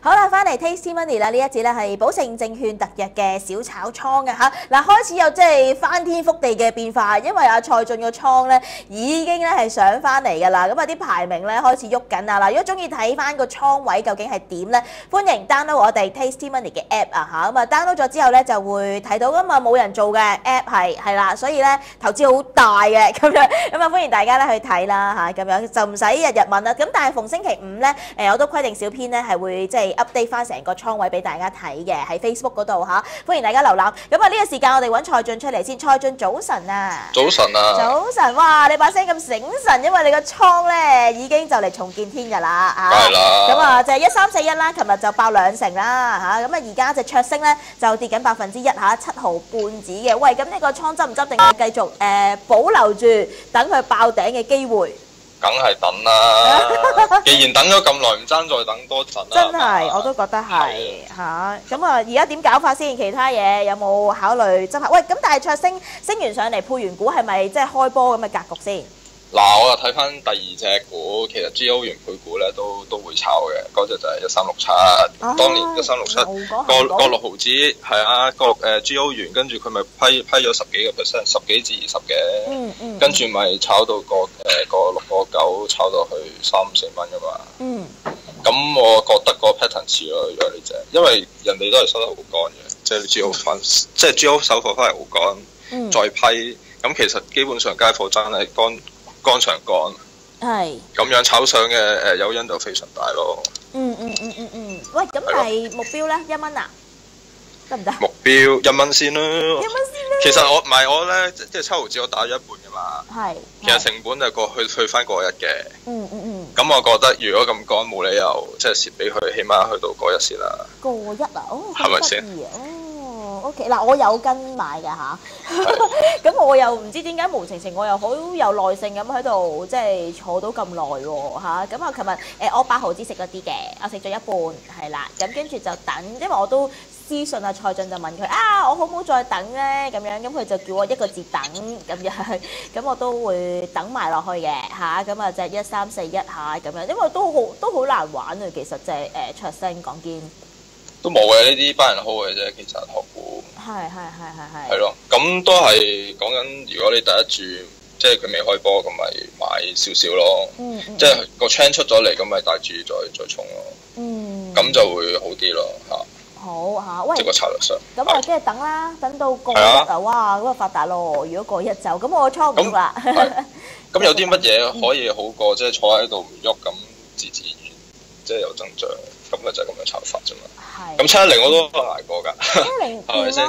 好啦，翻嚟 Tasty Money 啦，呢一節咧係寶盛證券特約嘅小炒倉嘅嚇。嗱，開始有即係翻天覆地嘅變化，因為阿蔡俊個倉咧已經咧係上翻嚟㗎啦。咁啊啲排名咧開始喐緊啊！嗱，如果中意睇翻個倉位究竟係點咧，歡迎 download 我哋 Tasty Money 嘅 app 啊嚇。咁啊 download 咗之後咧就會睇到㗎嘛，冇人做嘅 app 係啦，所以咧投資好大嘅咁樣。咁啊歡迎大家咧去睇啦嚇，咁樣就唔使日日問啦。咁但係逢星期五咧，我都規定小編咧係會即係 update 翻成個倉位俾大家睇嘅喺 Facebook 嗰度嚇，歡迎大家瀏覽。咁啊呢個時間我哋揾蔡俊出嚟先，蔡俊早晨啊！ 早晨啊！ 早晨，哇！你把聲咁醒神，因為你個倉咧已經就嚟重見天日啦嚇。 係啦。 咁啊就係1341啦，琴日就爆2成啦嚇。咁啊而家隻卓星咧就跌緊1%嚇，7毫半子嘅。喂，咁呢個倉執唔執定係繼續保留住等佢爆頂嘅機會？ 梗係等啦！既然等咗咁耐，唔爭再等多陣啦。 真係，我都覺得係嚇。咁啊，而家點搞法先？其他嘢有冇考慮執下？喂，咁但係卓星升完上嚟配完股係咪即係開波咁嘅格局先？ 嗱，我又睇翻第二隻股，其實 G.O. 元配股咧都會炒嘅，嗰隻就係1367。當年1367個6毫子係啊，G.O. 元，跟住佢咪批咗10幾個%，10幾至20嘅。跟住咪炒到個6個9，炒到去3-4蚊噶嘛。咁我覺得個 pattern 似咯，如果呢隻，因為人哋都係收得好乾嘅，即係 G.O. 翻，即係 G.O. 手貨翻嚟好乾，再批，咁其實基本上街貨真係乾長乾，係咁樣炒上嘅誘因就非常大咯。 喂，咁係目標咧1蚊啊？得唔得？ 目標1蚊先啦。 1蚊先啦。 其實我咧，即係7毫子我打咗一半噶嘛。係。其實成本就去翻過1嘅。咁我覺得如果咁乾，冇理由即係蝕俾佢，起碼去到過1先啦。過1啊？哦，係咪先 ？OK， 嗱，我有跟買嘅嚇，咁我又唔知點解無情情，我又好有耐性咁喺度，即係坐到咁耐喎嚇。咁啊，琴日我8毫子食咗啲嘅，我食咗一半係啦，咁跟住就等，因為我都私信阿蔡俊就問佢啊，我好唔好再等咧咁樣，咁佢就叫我1個字等咁樣，咁我都會等埋落去嘅嚇。咁啊，就1341下咁樣，因為都好難玩啊，其實就係卓星講堅。 都冇嘅，呢啲班人好嘅啫，其實學股係咯，咁都係講緊，如果你第一注即係佢未開波，咁咪買少少咯，即係個 trend 出咗嚟，咁咪大注再衝咯，咁就會好啲咯嚇。好嚇，喂，即係個策略上。 咁啊，即係等啦，等到過1啊，哇，咁啊發達咯！如果過1就，咁我倉唔喐啦。 咁有啲乜嘢可以好過即係坐喺度唔喐咁自然即係有增長？咁咪就係咁樣炒法啫嘛。係。咁710我都捱過㗎。710係咪先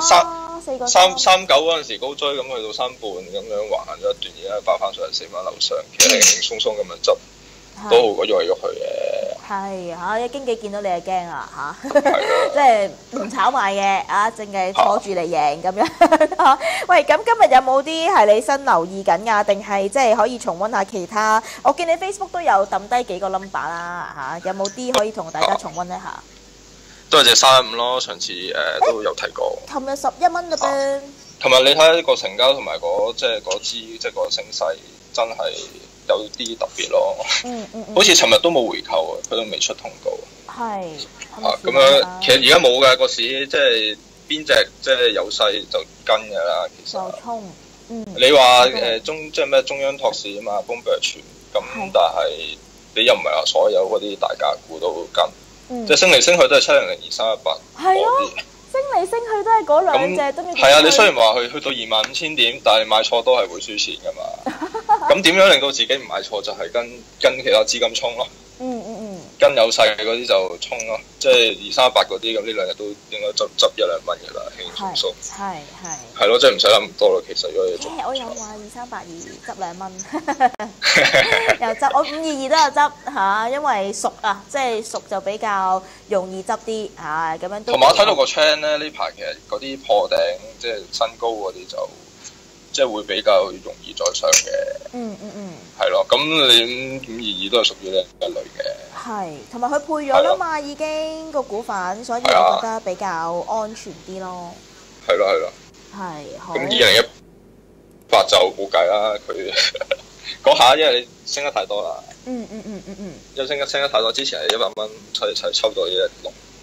？339嗰陣時高追，咁去到3半咁樣橫行咗一段，而家爆翻上嚟4蚊樓上，其實輕輕鬆鬆咁樣執，都好過喐嚟喐去嘅。係嚇，啲經紀見到你係驚啊嚇！即係唔炒賣嘅啊，淨係坐住嚟贏咁樣。喂，咁今日有冇啲係你新留意緊㗎？定係即係可以重溫下其他？我見你 Facebook 都有抌低幾個 number 啦嚇，有冇啲可以同大家重溫一下？都係隻315咯，上次都有提過。琴日11蚊嘅啫。琴日你睇下個成交同埋嗰支即係個升勢，真係有啲特別咯。好似尋日都冇回購啊，佢都未出通告。係。咁樣其實而家冇㗎個市，即係邊隻即係有勢就跟㗎啦。其實。就衝。你話即係咩中央托市啊嘛，Bloomberg傳咁，但係你又唔係話所有嗰啲大價股都跟。即係升嚟升去都係700、2318。係咯，升嚟升去都係嗰兩隻，都係啊！你雖然話去到25,000點，但係買錯都係會輸錢㗎嘛。咁點樣令到自己唔買錯？就係跟其他資金衝咯。跟有勢嗰啲就衝咯，即係2318嗰啲咁，呢兩日都應該執1-2蚊嘅啦，輕輕鬆鬆。係咯，即係唔使諗咁多咯。其實如果你做，我有買2382執2蚊，又執我522都有執嚇，因為熟啊，即係熟就比較容易執啲嚇，咁樣都。同埋我睇到個 trend 咧，呢排其實嗰啲破頂即係新高嗰啲就即係會比較容易再上嘅。係咯，咁你522都係屬於呢一類嘅。係，同埋佢配咗啦嘛，已經個股份，所以我覺得比較安全啲咯。係咯。係。好。咁2018就冇計啦，佢嗰下因為你升得太多啦。因為升得太多，之前係100蚊，抽到116。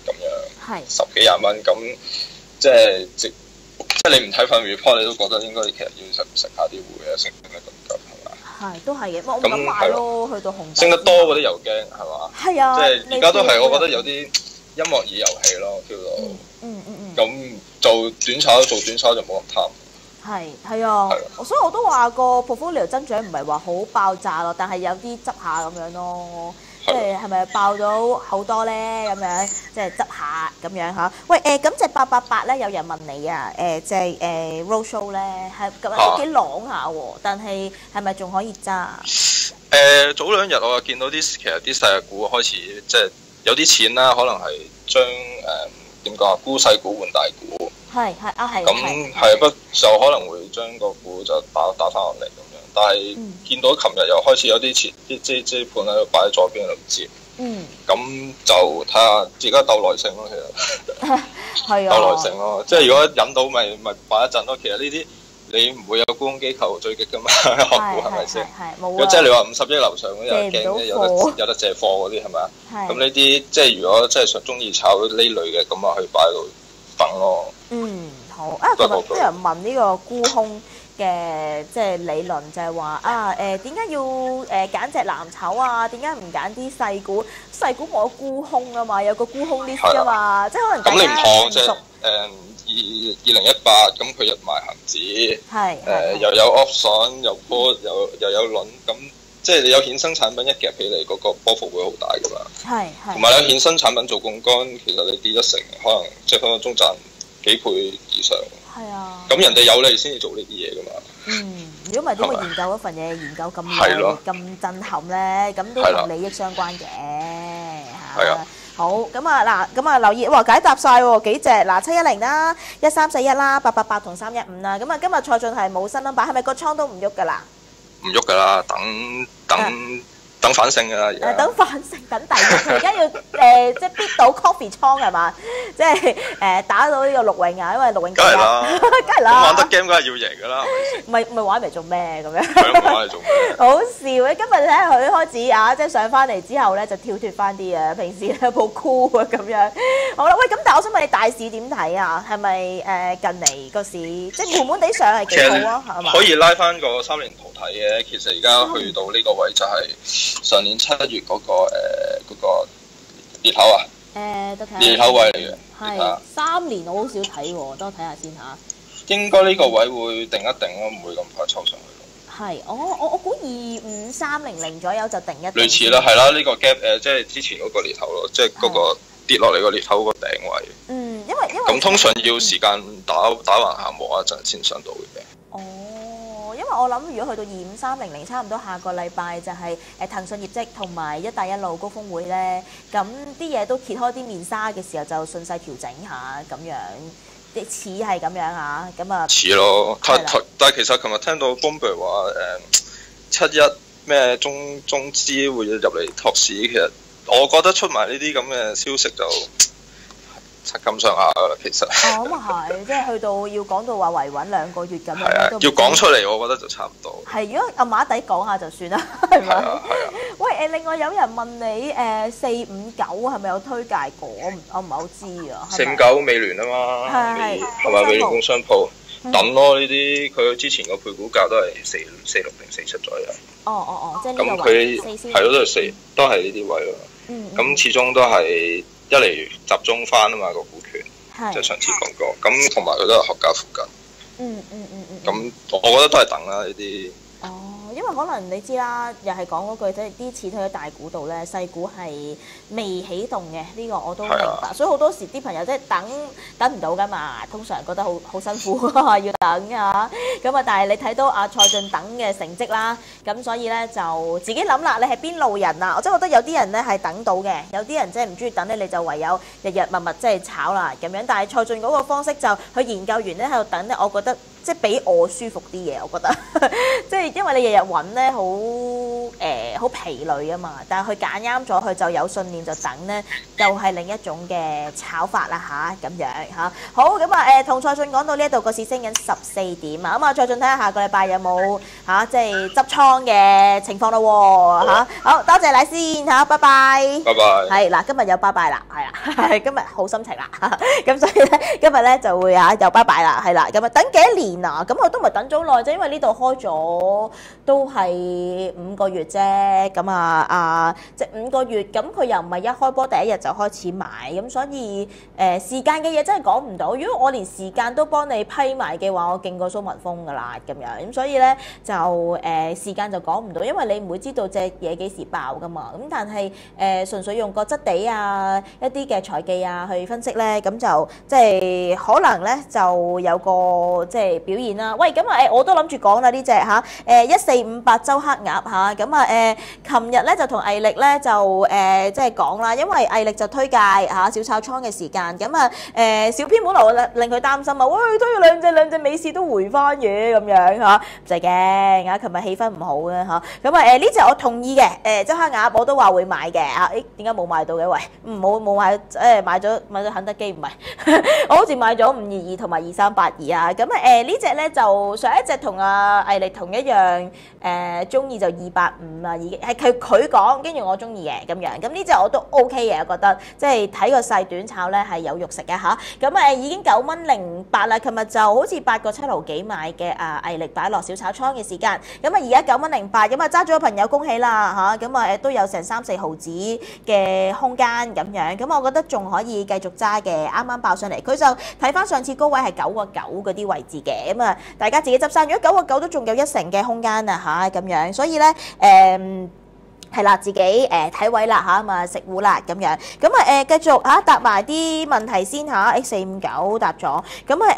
十幾廿蚊，咁即係即係你唔睇份 report，你都覺得應該其實要食下啲會啊，升得咁急係嘛？ 係都係嘅，我唔敢買咯，去到紅升得多嗰啲又驚係嘛？ 係啊， 即係而家都係，我覺得有啲音樂椅遊戲咯，feel 到。咁做短炒就冇咁貪。 係啊，所以我都話個 portfolio 增長唔係話好爆炸咯，但係有啲執下咁樣咯。即係咪爆咗好多咧？咁樣即係執下咁樣嚇。喂咁隻888咧，有人問你啊即係roadshow 咧係咁都幾朗下喎，但係係咪仲可以揸？ 早2日我見到其實啲細日股開始即係有啲錢啦，可能係將點講啊，沽細股換大股。係。咁係不就可能會將個股就打翻落嚟咁樣，但係見到琴日又開始有啲錢啲盤喺度擺喺左邊度接。咁就睇下自己鬥耐性咯，其實。係啊。鬥耐性咯，即係如果引到咪擺一陣咯。其實呢啲你唔會有沽空機構追擊㗎嘛，學股係咪先？如果即係你話50億樓上嗰啲又驚咧，有得借貨嗰啲係咪啊？咁呢啲即係如果真係中意炒呢類嘅，咁啊去擺喺度等咯。 好啊！琴日都有人問呢個沽空嘅即係理論，就係話點解要揀隻藍籌啊？點解唔揀啲細股？細股冇沽空啊嘛，有個沽空 list 㗎嘛，即係可能大家唔熟。 2018咁佢入埋恆指，又有 option 又 put 又有輪，咁即係你有衍生產品一夾起嚟，嗰個波幅會好大㗎嘛。同埋你衍生產品做槓桿，其實你跌一成，可能即係分分鐘賺幾倍以上。咁人哋有你先至做呢啲嘢㗎嘛。如果唔係點會研究嗰份嘢，研究咁耐咁震撼咧？咁都同利益相關嘅嚇。好咁啊留意哇，解答晒喎幾隻嗱，710啦、1341啦、888同315啦。咁啊，今日蔡俊係冇新 number，係咪個倉都唔喐㗎啦？ 唔喐㗎啦，等反勝㗎啦，而家。等反勝，等第二，佢而家要即係逼到 coffee 倉係嘛？即係打到呢個陸永啊，因為陸永梗係啦，梗係啦。咁玩得 game 梗係要贏㗎啦，咪玩嚟做咩咁樣？係咯，玩嚟做咩？好笑嘅，今日咧佢開始啊，即係上翻嚟之後咧就跳脱翻啲啊，平時咧好 cool 啊咁樣。好啦，喂，咁但係我想問你大市點睇啊？係咪近嚟個市即係悶悶地上係幾好啊？係嘛？可以拉翻個3年圖睇嘅，其實而家去到呢個位就係上年7月嗰個裂口啊。裂口位嚟嘅。係3年我好少睇喎，等我睇下先嚇。應該呢個位會定一定咯，唔會咁快抽上去。係，我估25300左右就定一定。類似啦，係啦，呢個 gap 即係之前嗰個裂口咯，即係嗰個跌落嚟個裂口個頂位。因為咁通常要時間打橫行磨一陣先上到嘅。因為我諗如果去到25300，差唔多下個禮拜就係騰訊業績同埋一帶一路高峰會咧，咁啲嘢都揭開啲面紗嘅時候，就順勢調整下咁樣。似係咁樣嚇，咁啊似咯，但係其實琴日聽到 Bloomberg 話71咩中資會入嚟托市，其實我覺得出埋呢啲咁嘅消息就咁上下噶啦，其實。咁啊係，即係去到要講到話維穩2個月咁樣。係啊，要講出嚟，我覺得就差唔多。係，如果暗馬底講下就算啦，係咪？係啊。喂另外有人問你459係咪有推介過？我唔係好知啊。459美聯啊嘛，係咪美聯工商鋪？等咯呢啲，佢之前個配股價都係46定47左右。即係呢個位。咁佢係咯，都係呢啲位咯。咁始終都係。一嚟集中翻啊嘛個股權，即係上次講過，咁同埋佢都係合價附近。咁我覺得都係等啦呢啲。因為可能你知啦，又係講嗰句，即係啲錢去咗大股度咧，細股係未起動嘅，呢個我都明白。所以好多時啲朋友即係等唔到噶嘛，通常覺得好辛苦要等啊。咁啊，但係你睇到阿蔡俊等嘅成績啦，咁所以咧就自己諗啦，你係邊路人啊？我真係覺得有啲人咧係等到嘅，有啲人即係唔中意等咧，你就唯有日日密即係炒啦咁樣。但係蔡俊嗰個方式就佢研究完咧喺度等咧，我覺得即係比我舒服啲嘅，我覺得，即係因為你日日揾咧好疲累啊嘛，但係佢揀啱咗，佢就有信念就等咧，就係另一種嘅炒法啦嚇，咁樣嚇。好咁啊同蔡俊講到呢一度個市升緊14點啊，咁啊蔡俊睇下下個禮拜有冇嚇即係執倉嘅情況咯喎嚇。好多謝你先嚇，拜拜。 拜拜。 係嗱，今日有拜拜啦，係啦，今日好心情啦，咁所以咧今日咧就會又拜拜啦，係啦，咁啊等幾多年啊？咁我都唔係等咗耐啫，因為呢度開咗都係5個月啫，咁即係5個月，咁佢又唔係一開波第一日就開始買，咁所以時間嘅嘢真係講唔到。如果我連時間都幫你批埋嘅話，我勁過蘇文峰噶啦，咁樣，咁所以咧就時間就講唔到，因為你唔會知道隻嘢幾時爆噶嘛。咁但係純粹用個質地啊一啲嘅財技啊去分析咧，咁就即係可能咧就有個即係表現啦。喂，咁我都諗住講啦呢隻嚇1458周黑鴨嚇，咁琴日咧就同毅力咧就即係講啦，因為毅力就推介嚇小炒倉嘅時間，咁小編本來令佢擔心啊，喂推咗兩隻美市都回翻嘅咁樣嚇，唔使驚啊，琴日氣氛唔好嘅嚇，咁呢隻我同意嘅，周黑鴨我都話會買嘅嚇，點解冇買到嘅？喂，冇買買咗肯德基唔係，我好似買咗522同埋2382啊，咁呢隻咧就上一隻同毅力同一樣，中意就285啊，已經係佢講，跟住我中意嘅咁樣，咁呢隻我都 OK 嘅，我覺得即係睇個細短炒咧係有肉食嘅嚇，咁已經9蚊08啦，琴日就好似8個7毫幾買嘅毅力擺落小炒倉嘅時間，咁而家9蚊08，咁揸咗嘅朋友恭喜啦嚇，咁都有成3-4毫子嘅空間咁樣，咁我覺得仲可以繼續揸嘅，啱啱爆上嚟，佢就睇翻上次高位係9個9嗰啲位置嘅，咁大家自己執生，如果9個9都仲有1成嘅空間啊嚇咁樣，所以咧係啦，自己睇位啦嚇，咁食糊啦咁樣，咁繼續答埋啲問題先嚇 ，X459 答咗，咁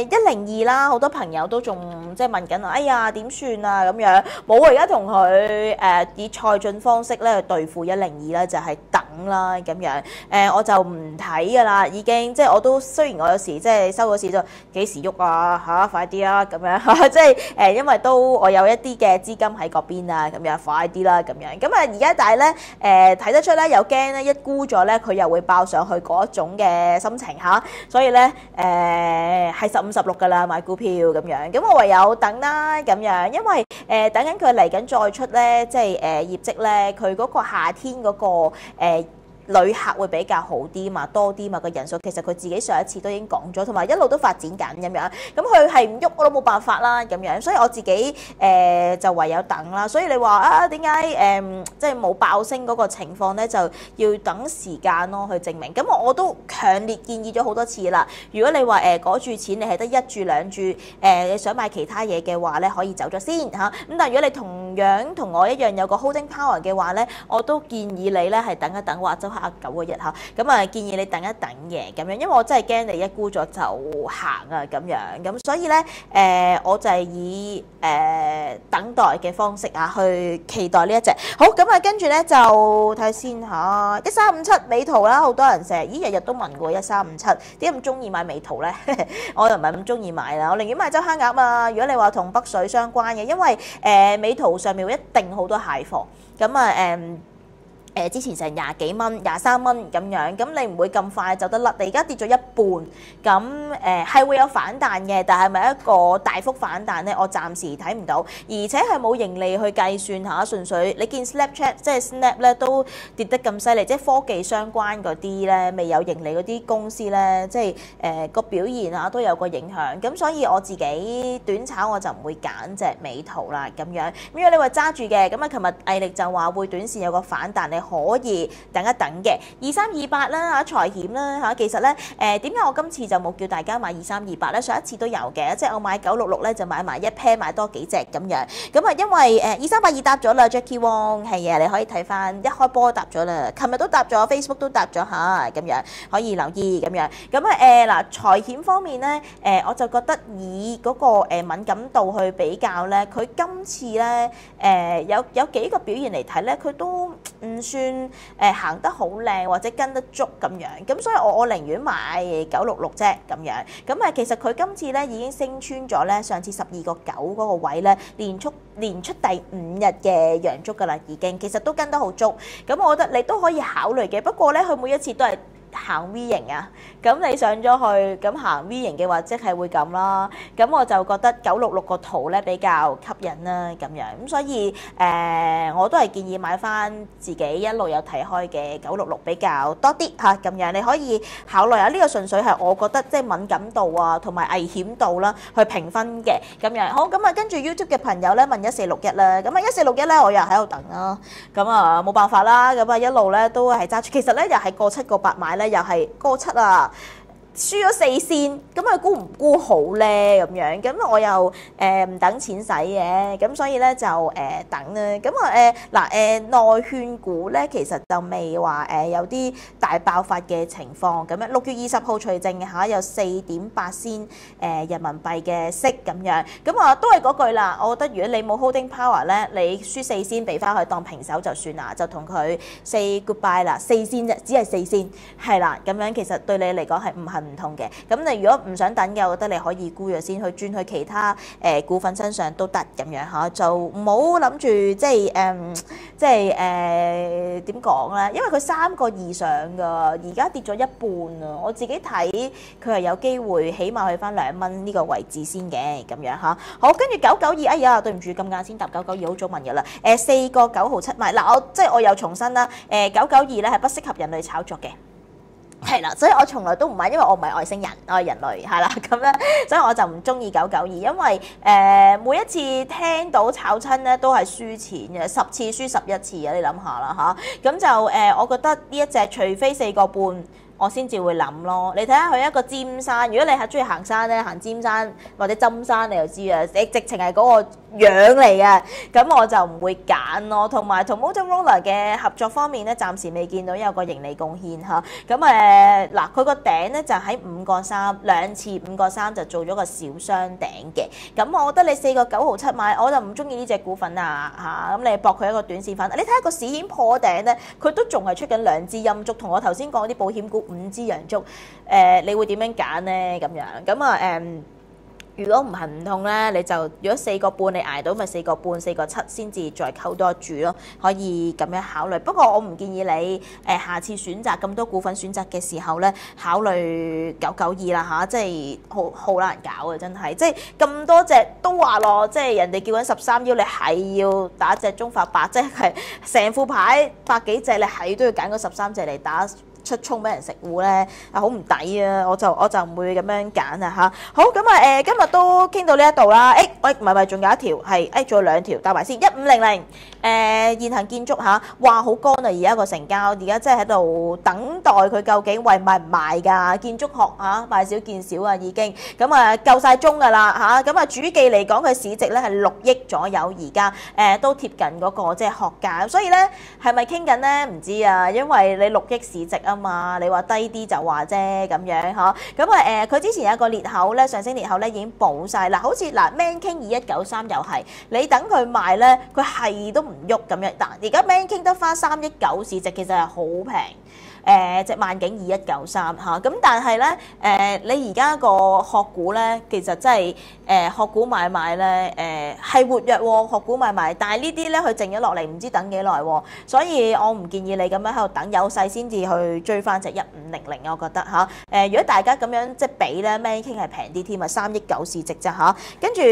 102啦，好多朋友都仲即係問緊，哎呀點算啊咁樣，冇啊，而家同佢以蔡俊方式咧去對付102咧，就係等啦咁樣，我就唔睇噶啦，已經即係我都雖然我有時即係收咗市就幾時喐啊嚇，快啲啊咁樣，即係因為都我有一啲嘅資金喺嗰邊啊，咁樣快啲啦咁樣，咁而家但係咧睇得出咧，又驚咧一沽咗咧，佢又會爆上去嗰種嘅心情嚇，所以咧係15、16噶啦買股票咁樣，咁我唯有等啦咁樣，因為等緊佢嚟緊再出咧，即係業績咧，佢嗰個夏天嗰個旅客會比較好啲嘛，多啲嘛個人數，其實佢自己上一次都已經講咗，同埋一路都發展緊咁樣，咁佢係唔喐我都冇辦法啦咁樣，所以我自己就唯有等啦。所以你話點解即係冇爆升嗰個情況咧，就要等時間咯去證明。咁我都強烈建議咗好多次啦。如果你話嗰注錢你係得1注2注，你想買其他嘢嘅話咧，可以走咗先嚇。咁但係如果你同樣同我一樣有個 holding power 嘅話咧，我都建議你咧係等一等，或者9個日嚇，咁建議你等一等嘅咁樣，因為我真係驚你一沽咗就行啊咁樣，咁所以咧我就係以等待嘅方式去期待呢一隻。好，咁跟住咧就睇下先嚇，1357美圖啦，好多人成日日日都問過1357，點解咁中意買美圖咧？我又唔係咁中意買啦，我寧願買周黑鴨啊。如果你話同北水相關嘅，因為美圖上面會一定好多蟹貨，咁之前成20幾蚊、23蚊咁樣，咁你唔會咁快走得甩。你而家跌咗一半，咁係會有反彈嘅，但係咪一個大幅反彈咧？我暫時睇唔到，而且係冇盈利去計算下，純粹你見 Snapchat 即係 Snap 咧都跌得咁犀利，即係科技相關嗰啲咧未有盈利嗰啲公司咧，即係個表現都有個影響。咁所以我自己短炒我就唔會揀隻美圖啦咁樣。咁如果你話揸住嘅，咁琴日毅力就話會短線有個反彈，你可以等一等嘅2328啦嚇，財險啦嚇，其實咧點解我今次就冇叫大家買2328咧？上一次都有嘅，即係我買966咧就買埋一 pair 買多幾隻咁樣，咁因為2382答咗啦 Jackie Wong 係啊，你可以睇翻一開波答咗啦，琴日都答咗 Facebook 都答咗下咁樣，可以留意咁樣。咁嗱財險方面咧我就覺得以嗰個敏感度去比較咧，佢今次咧有幾個表現嚟睇咧，佢都唔算行得好靚或者跟得足咁樣，咁所以我寧願買966啫咁樣。咁其實佢今次咧已經升穿咗咧上次12.9嗰個位咧，連出第5日嘅陽燭㗎啦，已經其實都跟得好足。咁我覺得你都可以考慮嘅，不過咧佢每一次都係行 V 型啊，咁你上咗去咁行 V 型嘅話，即係會咁啦。咁我就覺得966個圖咧比較吸引啦，咁樣咁所以我都係建議買翻自己一路有睇開嘅966比較多啲嚇，咁樣你可以考慮下。呢個純粹係我覺得即係敏感度啊同埋危險度啦去評分嘅咁樣。好，咁跟住 YouTube 嘅朋友咧問1461啦，咁1461咧我又喺度等啦，咁冇辦法啦，咁一路咧都係揸住。其實咧又係過7過8買咧。又係過7啊，輸咗4仙，咁佢估唔估好咧咁樣？咁我又唔等錢使嘅，咁所以咧就等啦。咁內券股咧其實就未話有啲大爆發嘅情況咁樣。6月20號除淨嚇有4.8仙人民幣嘅息咁樣。咁都係嗰句啦，我覺得如果你冇 holding power 咧，你輸4仙俾翻佢當平手就算啦，就同佢 say goodbye 啦。4仙啫，只係4仙，係啦，咁樣其實對你嚟講係唔恨唔痛嘅。咁你如果唔想等嘅，我覺得你可以沽咗先，去轉去其他股份身上都得咁樣嚇，就唔好諗住即係點講咧？因為佢3個以上㗎，而家跌咗一半啊！我自己睇佢係有機會起碼去翻2蚊呢個位置先嘅咁樣嚇。好，跟住992，哎呀，對唔住咁晏先答992，好早問㗎啦。4個9毫7買嗱，我又重申啦，992咧係不適合人類炒作嘅。係啦，所以我從來都唔買，因為我唔係外星人，我係人類，係啦咁樣，所以我就唔中意992，因為每一次聽到炒親咧都係輸錢嘅，10次輸11次啊！你諗下啦嚇，咁就我覺得呢一隻除非4個半。我先至會諗咯，你睇下佢一個尖山，如果你係中意行山咧，行尖山或者針山你就知啊，你直情係嗰個樣嚟嘅，咁我就唔會揀咯。同埋同 Motorola 嘅合作方面咧，暫時未見到有個盈利貢獻嚇。咁嗱，佢個頂咧就喺5個3，兩次5個3就做咗個小雙頂嘅。咁我覺得你4個9毫7買，我就唔中意呢隻股份啊嚇。咁你搏佢一個短線反彈，你睇下個市已經破頂咧，佢都仲係出緊2支陰燭，同我頭先講啲保險股5支陽燭，你會點樣揀咧？咁樣咁如果唔係唔痛咧，你就如果4個半你捱到，咪4個半、4個7先至再溝多注咯，可以咁樣考慮。不過我唔建議你下次選擇咁多股份選擇嘅時候咧，考慮992啦嚇，即係好難搞啊！真係，即係咁多隻都話咯，即係人哋叫緊13腰，你係要打隻中發白，即係成副牌百幾隻，你係都要揀嗰13隻嚟打。出衝俾人食糊咧，好唔抵啊！我就唔會咁樣揀啊嚇。好咁今日都傾到呢一度啦。喂，唔係，仲有一條係仲有2條，搭埋先。1500現行建築嚇，哇好乾啊！而家個成交，而家真係喺度等待佢究竟為賣唔賣㗎？建築學嚇賣少見少啊，已經咁夠晒鐘㗎啦嚇。咁主記嚟講，佢市值咧係6億左右，而家都貼近嗰個即係學價。所以咧係咪傾緊咧？唔知啊，因為你6億市值啊嘛，你話低啲就話啫咁樣嚇。咁佢之前有一個裂口咧，上升裂口咧已經補晒啦。好似Man King 2193又係，你等佢賣咧，佢係都唔喐咁樣。但而家 Man King 得翻3億9市值，其實係好平。隻萬景2193嚇，咁但係咧你而家個學股咧，其實真係學股買賣咧係活躍喎，學股買賣，但係呢啲咧佢靜咗落嚟，唔知等幾耐喎，所以我唔建議你咁樣喺度等有勢先至去追翻隻1500，我覺得嚇。如果大家咁樣即係比咧 Man King 係平啲添啊，3億9市值啫嚇，跟住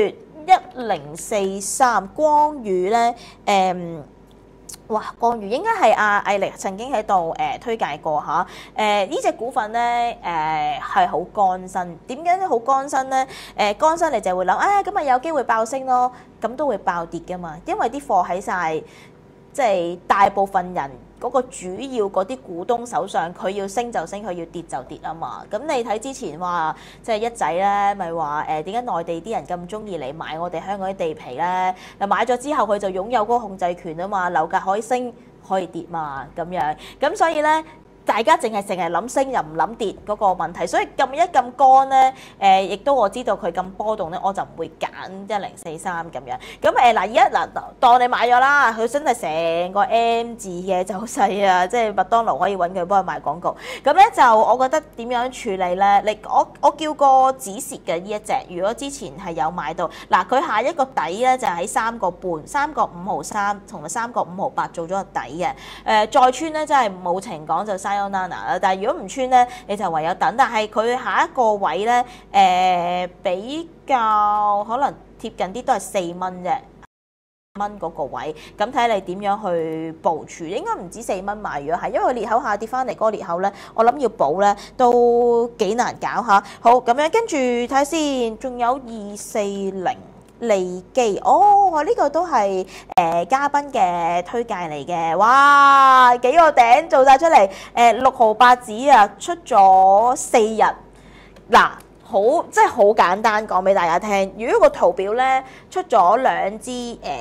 1043光宇咧哇，光宇應該係毅力曾經喺度推介過嚇。呢隻股份咧係好乾身，點解好乾身咧？乾身你就會諗，咁咪有機會爆升咯，咁都會爆跌噶嘛，因為啲貨喺晒，即係大部分人嗰個主要嗰啲股東手上，佢要升就升，佢要跌就跌啊嘛。咁你睇之前話，即係一仔咧，咪話點解內地啲人咁中意嚟買我哋香港啲地皮咧？買咗之後佢就擁有嗰個控制權啊嘛，樓價可以升可以跌嘛，咁樣。咁所以咧， 大家淨係成日諗升又唔諗跌嗰個問題，所以撳一撳乾咧，亦都我知道佢咁波動咧，我就唔會揀1043咁樣。咁嗱，而家嗱當你買咗啦，佢真係成個 M 字嘅走勢啊，即係麥當勞可以揾佢幫佢賣廣告。咁咧就我覺得點樣處理咧？我叫個止蝕嘅呢一隻，如果之前係有買到，嗱佢下一個底咧就喺3個半、3個5毫3同埋3個5毫8做咗個底嘅。再穿咧真係冇情講就 sayonara 啦，但係如果唔穿咧，你就唯有等。但係佢下一個位咧，比較可能貼近啲都係4蚊啫。蚊嗰個位，咁睇你點樣去部署，應該唔止4蚊買，如果係，因為裂口下跌翻嚟嗰個裂口咧，我諗要補咧都幾難搞嚇。好，咁樣跟住睇下先，仲有240利基，哦，呢個都係嘉賓嘅推介嚟嘅，哇，幾個頂做晒出嚟，6毫8子啊，出咗4日，嗱。好，即係好簡單講俾大家聽。如果個圖表咧出咗兩支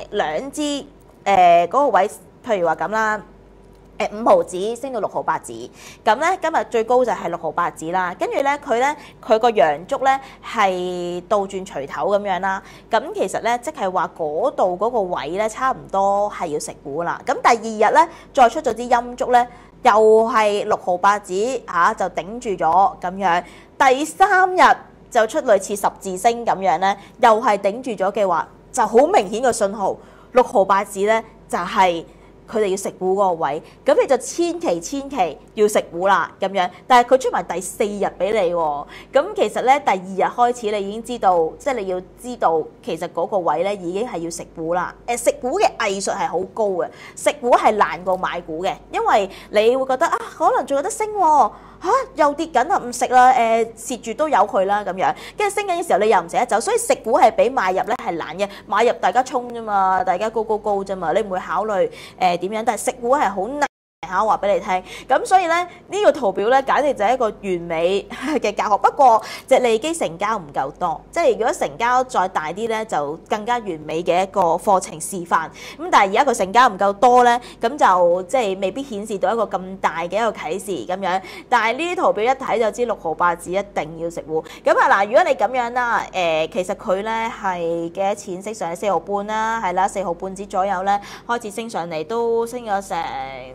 嗰個位，譬如話咁啦，5毫子升到6毫8子，咁咧今日最高就係6毫8子啦。跟住咧佢個陽燭咧係倒轉錘頭咁樣啦。咁其實咧即係話嗰度嗰個位咧差唔多係要食糊啦。咁第二日咧再出咗支陰燭咧，又係6毫8子就頂住咗咁樣。第3日就出類似十字星咁樣咧，又係頂住咗嘅話，就好明顯嘅信號，6毫8子咧就係佢哋要食糊嗰個位，咁你就千祈要食糊啦咁樣。但係佢出埋第4日俾你喎，咁其實咧第2日開始你已經知道，即係你要知道其實嗰個位咧已經係要食糊啦。食糊嘅藝術係好高嘅，食糊係難過買股嘅，因為你會覺得可能仲有得升喎。又跌緊啦，唔食啦，蝕住都有佢啦咁樣，跟住升緊嘅時候你又唔捨得走，所以食股係比買入咧係難嘅。買入大家衝啫嘛，大家高啫嘛，你唔會考慮點樣，但係食股係好難。話俾你聽，咁所以咧呢個圖表咧簡直就係一個完美嘅教學。不過隻利基成交唔夠多，即係如果成交再大啲咧，就更加完美嘅一個課程示範。咁但係而家佢成交唔夠多咧，咁就即係未必顯示到一個咁大嘅一個啟示咁樣。但係呢啲圖表一睇就知6毫8子一定要食糊。咁嗱，如果你咁樣啦，其實佢咧係幾多錢升上去4毫半啦，係啦，4毫半子左右咧開始升上嚟，都升咗成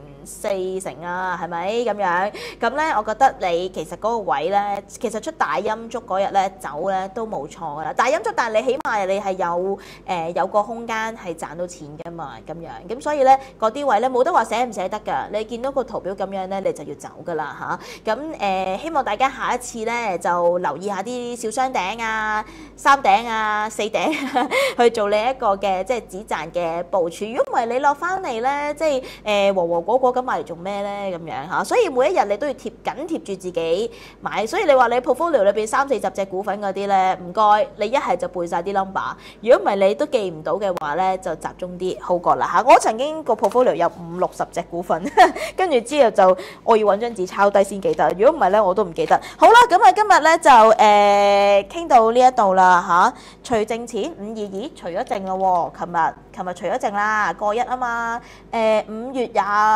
4成啊，係咪咁樣？咁咧，我覺得你其實嗰個位咧，其實出大陰燭嗰日咧走咧都冇錯噶啦。大陰燭，但係你起碼你係有個空間係賺到錢噶嘛，咁樣。咁所以咧嗰啲位咧冇得話捨唔捨得㗎。你見到個圖表咁樣咧，你就要走㗎啦嚇。咁希望大家下一次咧就留意下啲小雙頂啊、3頂啊、4頂去做你一個嘅即係止賺嘅部署。如果唔係你落翻嚟咧，即係和果咁買嚟做咩咧？咁樣嚇，所以每一日你都要緊貼住自己買。所以你話你 portfolio 裏邊30-40隻股份嗰啲咧，唔該，你一係就背晒啲 number。如果唔係你都記唔到嘅話咧，就集中啲好過啦嚇。我曾經個 portfolio 有50-60隻股份，跟住之後就我要揾張紙抄低先記得。如果唔係咧，我都唔記得。好啦，咁啊今日咧就傾到呢一度啦嚇。除淨錢522除咗淨咯喎，琴日除咗淨啦，過一啊嘛。5月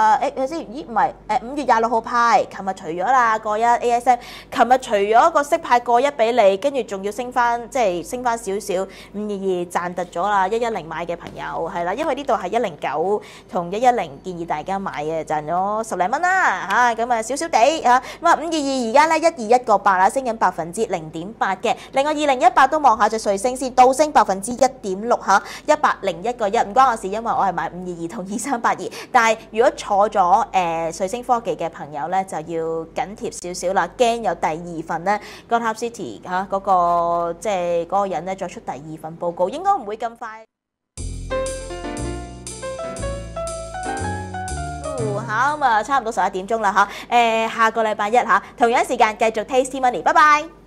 26號派，琴日除咗啦，過一 ASM， 琴日除咗個息派過一俾你，跟住仲要升翻，即係升翻少少，522賺突咗啦，110買嘅朋友係啦，因為呢度係109同110建議大家買嘅，賺咗10零蚊啦嚇，咁啊少少地嚇，咁啊522而家咧121個8啦，升緊0.8%嘅，另外2018都望下隻瑞星先，倒升1.6%嚇，101個1，唔關我事，因為我係買522同2382，但係如果坐咗瑞星科技嘅朋友咧，就要緊貼少少啦，驚有第2份咧 Gotham City 嚇嗰個即係嗰個人咧再出第2份報告，應該唔會咁快。好咁啊，差唔多11點鐘啦嚇，下個禮拜一嚇，同樣時間繼續 Tasty Money，拜拜。